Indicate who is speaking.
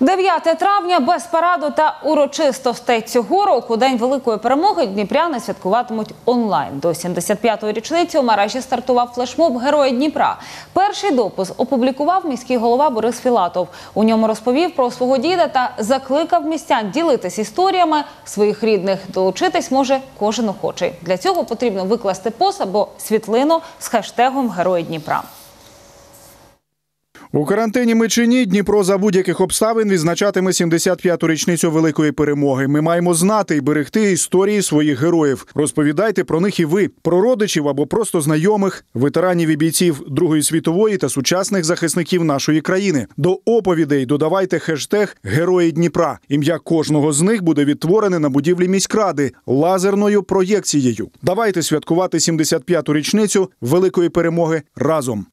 Speaker 1: 9 травня без параду та урочистостей. Цього року День Великої Перемоги дніпряни святкуватимуть онлайн. До 75-ї річниці у мережі стартував флешмоб «Герої Дніпра». Перший допис опублікував міський голова Борис Філатов. У ньому розповів про свого діда та закликав містян ділитись історіями своїх рідних. Долучитись може кожен охочий. Для цього потрібно викласти пост або світлину з хештегом «Герої Дніпра».
Speaker 2: У карантині ми чи ні, Дніпро за будь-яких обставин відзначатиме 75-ту річницю Великої Перемоги. Ми маємо знати і берегти історії своїх героїв. Розповідайте про них і ви, про родичів або просто знайомих, ветеранів і бійців Другої світової та сучасних захисників нашої країни. До оповідей додавайте хештег «Герої Дніпра». Ім'я кожного з них буде відтворене на будівлі міськради лазерною проєкцією. Давайте святкувати 75-ту річницю Великої Перемоги разом.